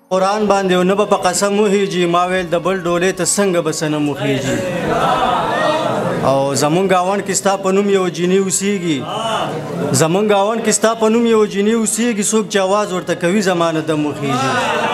قرآن باندې او نه به په قسم وهیږي ما ویل د بل ډولۍ ته څنګه به څه نه موخیږي او زمونږ ګاونډ کې ستا په نوم یو جینۍ اوسیږي زمونږ ګاونډ کې ستا په نوم یو جینۍ اوسیږي څوک چې اواز ورته کوي زمانه د موخیږي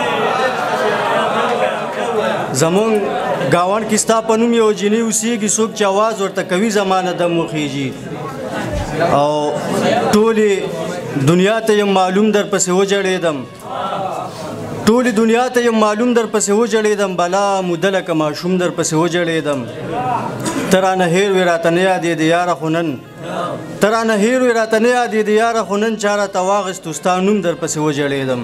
زمونږ ګاونډ کې ستا په نوم یو جینۍ اوسیږي څوک چې اواز ورته کوي زمانه د موخیږي او ټولې دنیا ته یم معلوم در پسې وجړېدم ټولې دنیا ته یم معلوم در پسې وجړېدم بلا موده لکه ماشوم در پسې وجړېدم ته رانه هېر وې راته نه یادېدې یاره خو نن ته رانه هېر وې راته نه یادېدې یاره خو نن چا راته واخیستو ستا نوم در پسې وجړېدم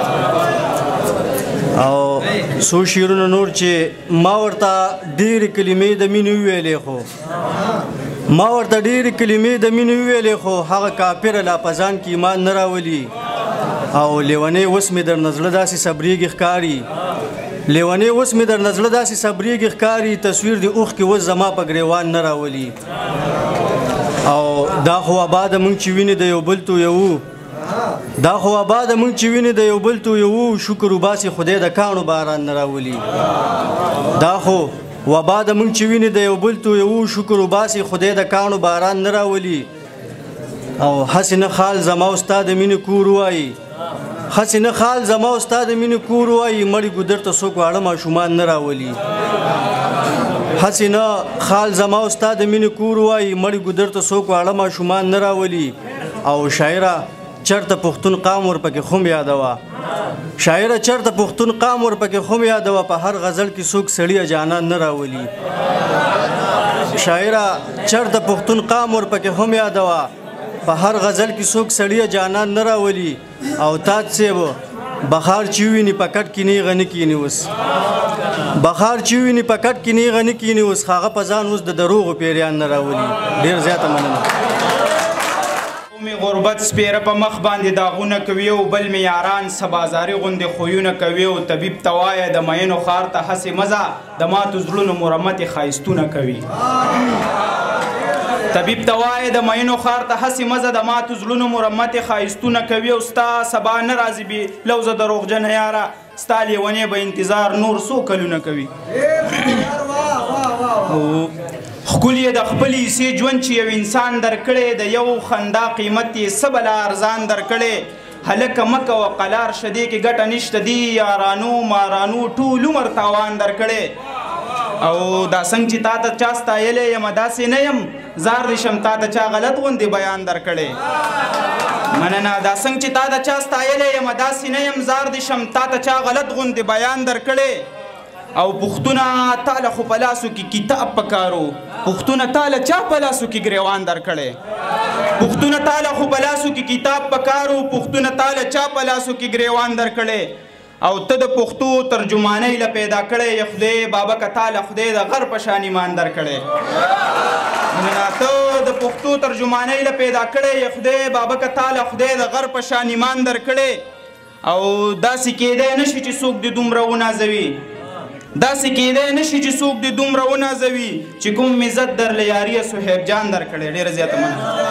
او څو شعرونه نور چې ما ورته ډېرې کلمې د مینې وویلې خو ما ورته ډېرې کلمې د مینې وویلې خو هغه کافره لا په ځان کې ایمان نه راولي او لیونی اوس مې در نزله داسې صبرېږي ښکاري لیونی اوس مې در نزله داسې صبرېږي ښکاري تصویر د اوښ کې اوس زما په ګریوان نه راولي او دا خو ابا د موږ چې وینې د یو بل تویوو دا خو ابا د موږ چې وینې د یو بل تویوو شکر وباسي خدای د کاڼو باران نه راولي دا خو وبا د موږ چې وینې د یو بل تویوو شکر وباسي خدای د کاڼو باران نه راولي او هسې نه خال زما او ستا د مینې کور وایي هسې نه خال زما او ستا د مینې کور وایي مړي ګودر ته څوک واړه ماشومان نه راولي هسې نه خال زما او ستا د مینې کور وایي مړي ګودر ته څوک واړه ماشومان نه راولي او شاعره چرته پښتون قام ورپکې خم یادوه شاعره چرته پښتون قام ورپکې خم یادوه په هر غزل کې څوک سړي جانان نه راولي شاعره چرته پښتون قام ورپکې هم یادوه په هر غزل کې څوک سړي جانان نه راولي او تاج صاحب بخار چې ویني په کټ کې نیغه نه کیني اوس بخار چې ویني په کټ کې نیغه نه کیني اوس هغه په ځان اوس د دروغو پیریان نه راولي ډېر زیاته مننه مې غربت سپیره په مخ باندې داغونه کوي او بل مې یاران سبازاري غوندې خویونه کوي او طبیب ته وایه د مینو ښار ته هسې مزه د ماتو زړونو مرمتې ښایستونه کوي طبیب ته وایه د مینو ښار ته هسې مزه د ماتو زړونو مرمتې ښایستونه کوي او ستا سبا نه راځي بې لوزه دروغجنه یاره ستا لیونې به انتظار نور څو کلونه کوي ښکل یې د خپلې حصې ژوند چې یو انسان درکړی د یو خندا قیمت یې څه بله ارزان درکړی هلکه مه کوه قلار شه دې کې ګټه نشته دي یارانو مارانو ټول عمر تاوان درکړی او دا څنګه چې تا ته چا ستایلی یم داسې نه یم زار دې شم تا ته چا غلط غوندې بیان درکړی مننه دا څنګه چې تا ته چا ستایلی یم داسې نه یم زار دې شم تا ته چا غلط غوندې بیان درکړی او پښتونه تاله خو په لاسو کې کتاب پکارو پښتونه تاله چا په لاسو کې ګریوان درکړی پښتونه تاله خو په لاسو کې کتاب پکارو پښتونه تاله چا په لاسو کې ګریوان درکړی او ته د پښتو ترجمانۍ له پیدا کړی یې خدای بابا که تاله خدای د غر په شان ایمان درکړی ته د پښتو ترجمانۍ له پیدا کړی یې خدای بابا که تاله خدای د غر په شان ایمان درکړی او داسې کیدی نشي چې څوک دې دومره ونازوي داسې کیدی نشي چې څوک دې دومره ونازوي چې کوم عزت در له یاري صحیب جان درکړی ډېره زیاته مننه